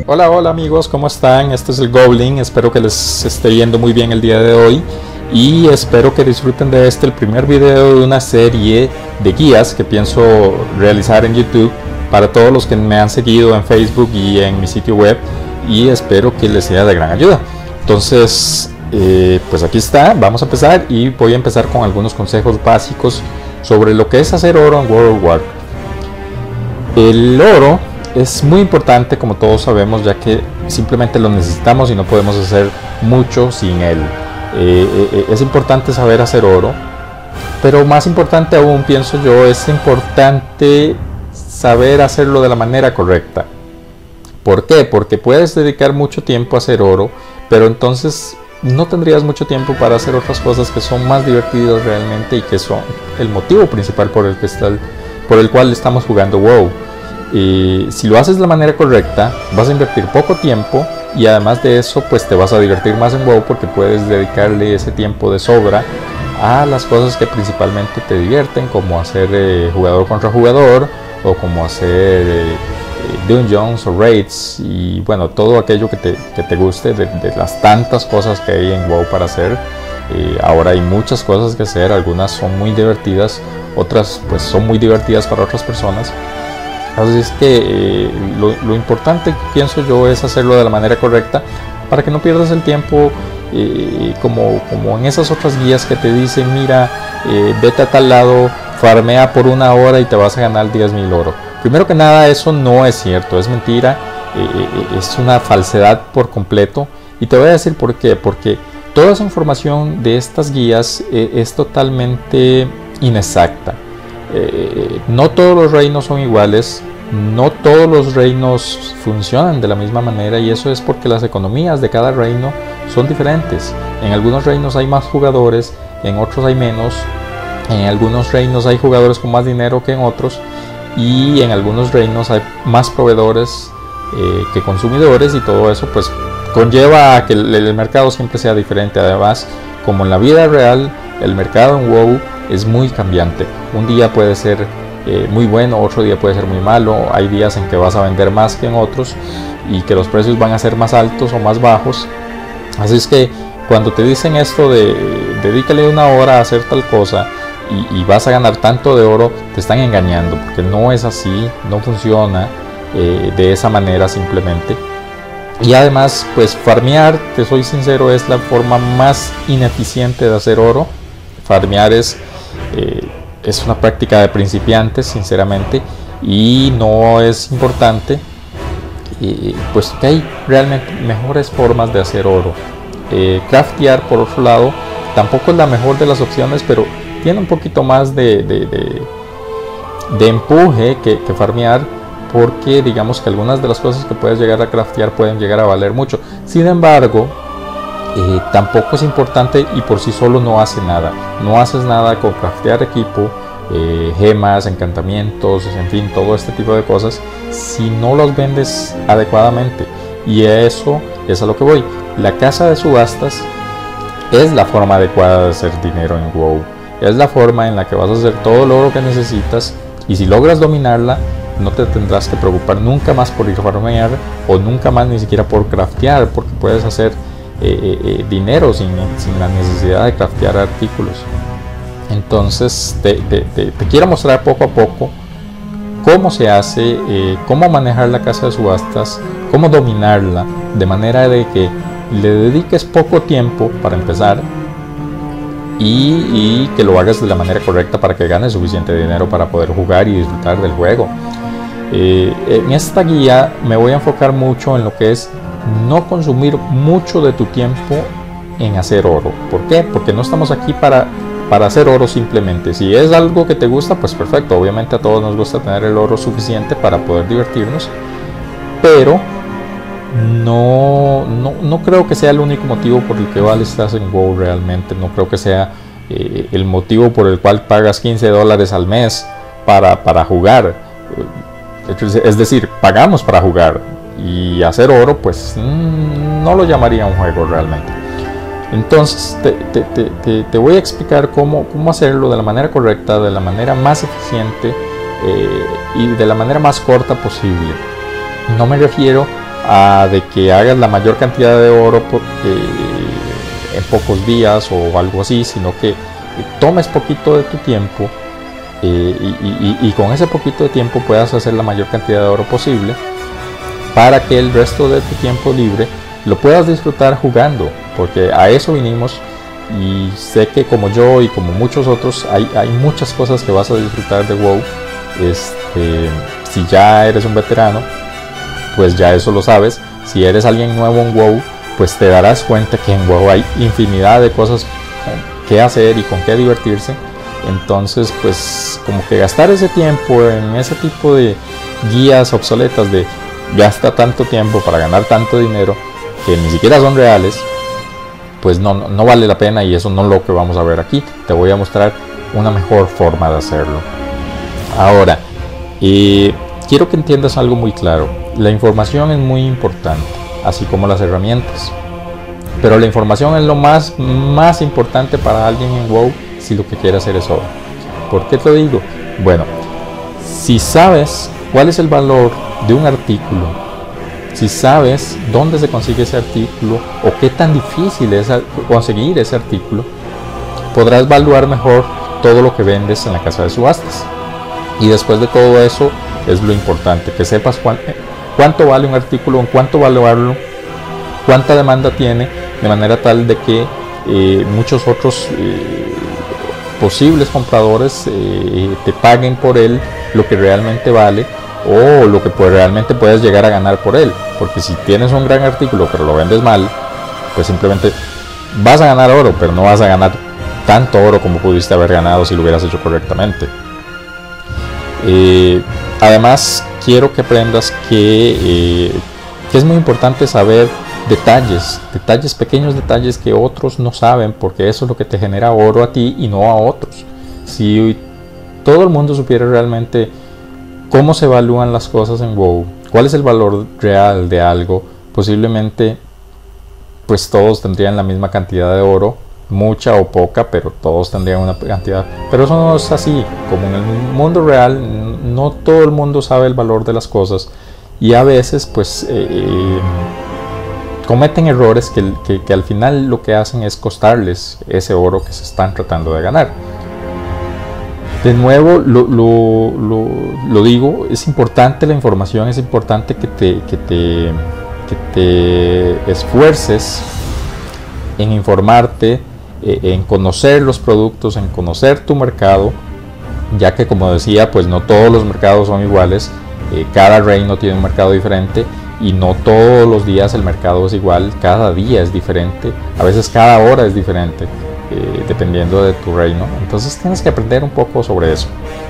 Hola, hola amigos, ¿cómo están? Este es el Goblin, espero que les esté yendo muy bien el día de hoy y espero que disfruten de el primer video de una serie de guías que pienso realizar en YouTube para todos los que me han seguido en Facebook y en mi sitio web, y espero que les sea de gran ayuda. Entonces, pues aquí está, vamos a empezar y voy a empezar con algunos consejos básicos sobre lo que es hacer oro en World of Warcraft. El oro es muy importante, como todos sabemos, ya que simplemente lo necesitamos y no podemos hacer mucho sin él. Es importante saber hacer oro, pero más importante aún, pienso yo, es importante saber hacerlo de la manera correcta. ¿Por qué? Porque puedes dedicar mucho tiempo a hacer oro, pero entonces no tendrías mucho tiempo para hacer otras cosas que son más divertidas realmente y que son el motivo principal por el cual estamos jugando WoW. Si lo haces de la manera correcta, vas a invertir poco tiempo y además de eso, pues te vas a divertir más en WoW, porque puedes dedicarle ese tiempo de sobra a las cosas que principalmente te divierten, como hacer jugador contra jugador, o como hacer dungeons o raids, y bueno, todo aquello que te guste de las tantas cosas que hay en WoW para hacer. Ahora hay muchas cosas que hacer, algunas son muy divertidas, otras pues son muy divertidas para otras personas. Así es que lo importante, pienso yo, es hacerlo de la manera correcta para que no pierdas el tiempo, como en esas otras guías que te dicen: mira, vete a tal lado, farmea por 1 hora y te vas a ganar 10.000 oro. Primero que nada, eso no es cierto, es mentira, es una falsedad por completo, y te voy a decir por qué. Porque toda esa información de estas guías es totalmente inexacta. No todos los reinos son iguales, no todos los reinos funcionan de la misma manera, y eso es porque las economías de cada reino son diferentes. En algunos reinos hay más jugadores, en otros hay menos, en algunos reinos hay jugadores con más dinero que en otros, y en algunos reinos hay más proveedores que consumidores, y todo eso pues conlleva a que el mercado siempre sea diferente. Además, como en la vida real, el mercado en WoW es muy cambiante. Un día puede ser muy bueno, otro día puede ser muy malo. Hay días en que vas a vender más que en otros y que los precios van a ser más altos o más bajos. Así es que cuando te dicen esto de dedícale 1 hora a hacer tal cosa y vas a ganar tanto de oro, te están engañando, porque no es así, no funciona de esa manera simplemente. Y además, pues farmear, te soy sincero, es la forma más ineficiente de hacer oro. Farmear es una práctica de principiantes, sinceramente, y no es importante, pues que hay realmente mejores formas de hacer oro. Craftear, por otro lado, tampoco es la mejor de las opciones, pero tiene un poquito más de empuje que farmear, porque digamos que algunas de las cosas que puedes llegar a craftear pueden llegar a valer mucho. Sin embargo, tampoco es importante, y por sí solo no hace nada. No haces nada con craftear equipo, gemas, encantamientos, en fin, todo este tipo de cosas, si no los vendes adecuadamente. Y eso es a lo que voy. La casa de subastas es la forma adecuada de hacer dinero en WoW. Es la forma en la que vas a hacer todo el oro que necesitas, y si logras dominarla, no te tendrás que preocupar nunca más por ir a farmear, o nunca más ni siquiera por craftear, porque puedes hacer dinero sin la necesidad de craftear artículos. Entonces te quiero mostrar poco a poco cómo se hace, cómo manejar la casa de subastas, cómo dominarla, de manera de que le dediques poco tiempo para empezar, y que lo hagas de la manera correcta para que ganes suficiente dinero para poder jugar y disfrutar del juego. En esta guía me voy a enfocar mucho en lo que es no consumir mucho de tu tiempo en hacer oro. ¿Por qué? Porque no estamos aquí para hacer oro simplemente. Si es algo que te gusta, pues perfecto. Obviamente a todos nos gusta tener el oro suficiente para poder divertirnos, pero no creo que sea el único motivo por el que estás en WoW realmente. No creo que sea el motivo por el cual pagas $15 al mes para jugar. Es decir, pagamos para jugar, y hacer oro pues no lo llamaría un juego realmente. Entonces te voy a explicar cómo hacerlo de la manera correcta, de la manera más eficiente y de la manera más corta posible. No me refiero a de que hagas la mayor cantidad de oro en pocos días o algo así, sino que tomes poquito de tu tiempo y con ese poquito de tiempo puedas hacer la mayor cantidad de oro posible, para que el resto de tu tiempo libre lo puedas disfrutar jugando, porque a eso vinimos. Y sé que como yo y como muchos otros hay muchas cosas que vas a disfrutar de WoW. Si ya eres un veterano, pues ya eso lo sabes. Si eres alguien nuevo en WoW, pues te darás cuenta que en WoW hay infinidad de cosas que hacer y con qué divertirse. Entonces, pues como que gastar ese tiempo en ese tipo de guías obsoletas de gasta tanto tiempo para ganar tanto dinero que ni siquiera son reales, pues no vale la pena, y eso no es lo que vamos a ver aquí. Te voy a mostrar una mejor forma de hacerlo. Ahora, quiero que entiendas algo muy claro. La información es muy importante, así como las herramientas. Pero la información es lo más importante para alguien en WoW si lo que quiere hacer es oro. ¿Por qué te lo digo? Bueno, si sabes cuál es el valor de un artículo, si sabes dónde se consigue ese artículo o qué tan difícil es conseguir ese artículo, podrás evaluar mejor todo lo que vendes en la casa de subastas. Y después de todo eso es lo importante, que sepas cuánto vale un artículo, en cuánto valorarlo, cuánta demanda tiene, de manera tal de que muchos otros posibles compradores te paguen por él lo que realmente vale, o lo que realmente puedes llegar a ganar por él. Porque si tienes un gran artículo pero lo vendes mal, pues simplemente vas a ganar oro, pero no vas a ganar tanto oro como pudiste haber ganado si lo hubieras hecho correctamente. Además, quiero que aprendas que es muy importante saber detalles, pequeños detalles que otros no saben, porque eso es lo que te genera oro a ti y no a otros. Si todo el mundo supiera realmente cómo se evalúan las cosas en WoW, cuál es el valor real de algo, posiblemente pues todos tendrían la misma cantidad de oro, mucha o poca, pero todos tendrían una cantidad. Pero eso no es así. Como en el mundo real, no todo el mundo sabe el valor de las cosas, y a veces pues cometen errores que al final lo que hacen es costarles ese oro que se están tratando de ganar. De nuevo lo digo, es importante la información, es importante que te esfuerces en informarte, en conocer los productos, en conocer tu mercado, ya que, como decía, pues no todos los mercados son iguales. Cada reino tiene un mercado diferente y no todos los días el mercado es igual, cada día es diferente, a veces cada hora es diferente, dependiendo de tu reino. Entonces tienes que aprender un poco sobre eso.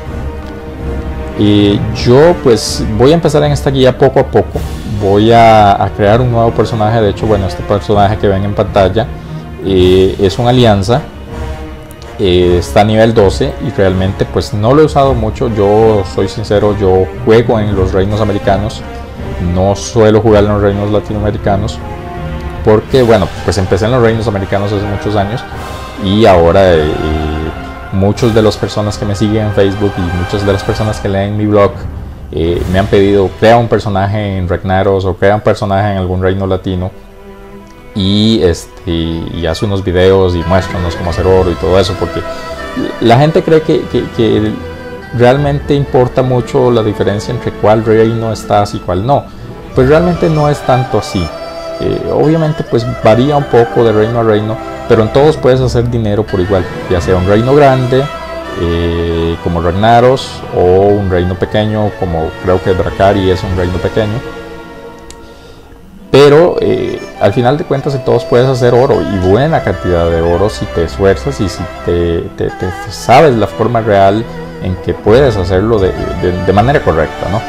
Yo pues voy a empezar en esta guía poco a poco. Voy a crear un nuevo personaje. De hecho, bueno, este personaje que ven en pantalla es una alianza, está a nivel 12 y realmente pues no lo he usado mucho. Yo soy sincero, yo juego en los reinos americanos, no suelo jugar en los reinos latinoamericanos, porque bueno, pues empecé en los reinos americanos hace muchos años, y ahora muchos de las personas que me siguen en Facebook y muchas de las personas que leen mi blog me han pedido: crea un personaje en Ragnaros o crea un personaje en algún reino latino y hace unos videos y muéstranos cómo hacer oro y todo eso, porque la gente cree que realmente importa mucho la diferencia entre cuál reino estás y cuál no. Pues realmente no es tanto así. Obviamente pues varía un poco de reino a reino, pero en todos puedes hacer dinero por igual, ya sea un reino grande como Ragnaros, o un reino pequeño como creo que Dracari es un reino pequeño. Pero al final de cuentas en todos puedes hacer oro, y buena cantidad de oro, si te esfuerzas y si te sabes la forma real en que puedes hacerlo de manera correcta, ¿no?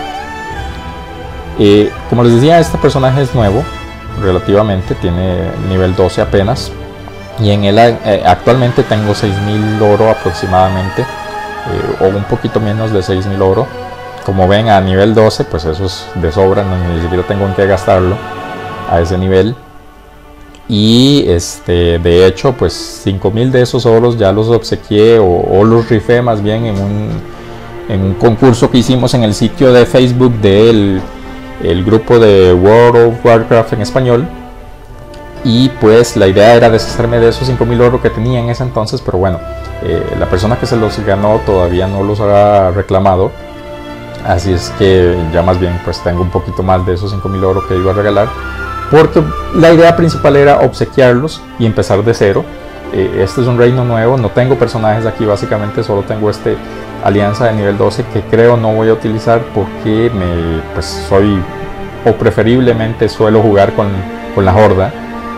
Como les decía, este personaje es nuevo relativamente, tiene nivel 12 apenas, y en él actualmente tengo 6000 oro aproximadamente, o un poquito menos de 6000 oro. Como ven, a nivel 12 pues eso es de sobra, ni siquiera tengo en qué gastarlo a ese nivel. Y de hecho pues 5000 de esos oros ya los obsequié o los rifé más bien en un concurso que hicimos en el sitio de Facebook del el grupo de World of Warcraft en español. Y pues la idea era deshacerme de esos 5000 oro que tenía en ese entonces, pero bueno, la persona que se los ganó todavía no los ha reclamado. Así es que ya más bien pues tengo un poquito más de esos 5000 oro que iba a regalar, porque la idea principal era obsequiarlos y empezar de cero. Este es un reino nuevo, no tengo personajes aquí, básicamente solo tengo este alianza de nivel 12 que creo no voy a utilizar porque soy, o preferiblemente suelo jugar con la horda.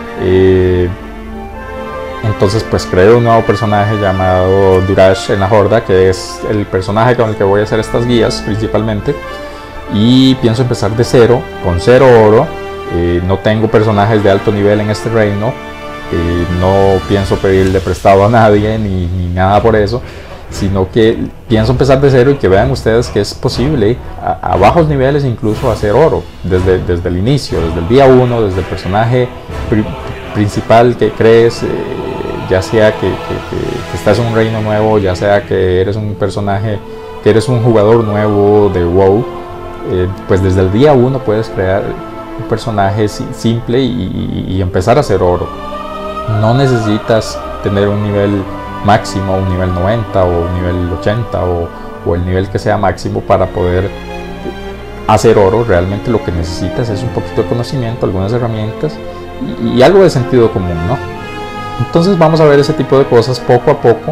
Entonces pues creo un nuevo personaje llamado Durash en la horda, que es el personaje con el que voy a hacer estas guías principalmente, y pienso empezar de cero, con 0 oro. No tengo personajes de alto nivel en este reino, no pienso pedirle prestado a nadie ni nada por eso, sino que pienso empezar de cero y que vean ustedes que es posible a bajos niveles incluso hacer oro desde el inicio, desde el día 1, desde el personaje principal que crees, ya sea que estás en un reino nuevo, ya sea que eres un personaje, que eres un jugador nuevo de WoW, pues desde el día 1 puedes crear un personaje simple y empezar a hacer oro. No necesitas tener un nivel máximo, un nivel 90 o un nivel 80 o el nivel que sea máximo para poder hacer oro. Realmente lo que necesitas es un poquito de conocimiento, algunas herramientas y algo de sentido común, ¿no? Entonces vamos a ver ese tipo de cosas poco a poco.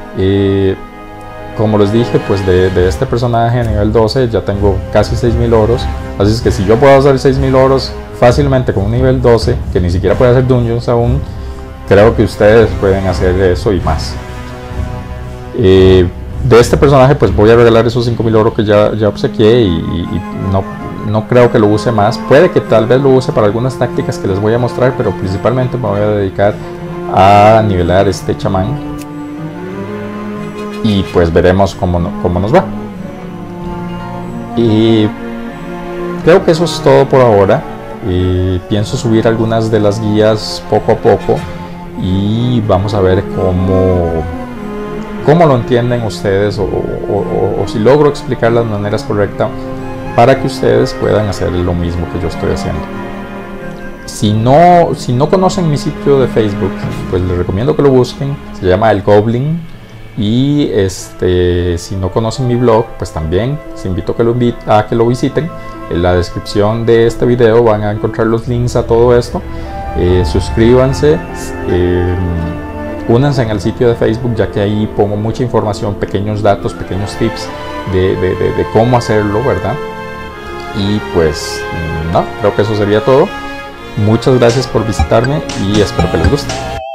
Como les dije, pues de este personaje a nivel 12 ya tengo casi 6000 oros, así es que si yo puedo hacer 6000 oros fácilmente con un nivel 12 que ni siquiera puede hacer dungeons aún, creo que ustedes pueden hacer eso y más. De este personaje pues voy a regalar esos 5000 oro que ya obsequié y no creo que lo use más. Puede que tal vez lo use para algunas tácticas que les voy a mostrar, pero principalmente me voy a dedicar a nivelar este chamán y pues veremos cómo nos va. Y creo que eso es todo por ahora. Pienso subir algunas de las guías poco a poco y vamos a ver cómo lo entienden ustedes o si logro explicar las maneras correctas para que ustedes puedan hacer lo mismo que yo estoy haciendo. Si no conocen mi sitio de Facebook, pues les recomiendo que lo busquen, se llama El Goblin. Y si no conocen mi blog, pues también les invito a que lo visiten. En la descripción de este video van a encontrar los links a todo esto. Suscríbanse, únanse en el sitio de Facebook, ya que ahí pongo mucha información, pequeños datos, pequeños tips de cómo hacerlo, ¿verdad? Y pues no, creo que eso sería todo. Muchas gracias por visitarme y espero que les guste.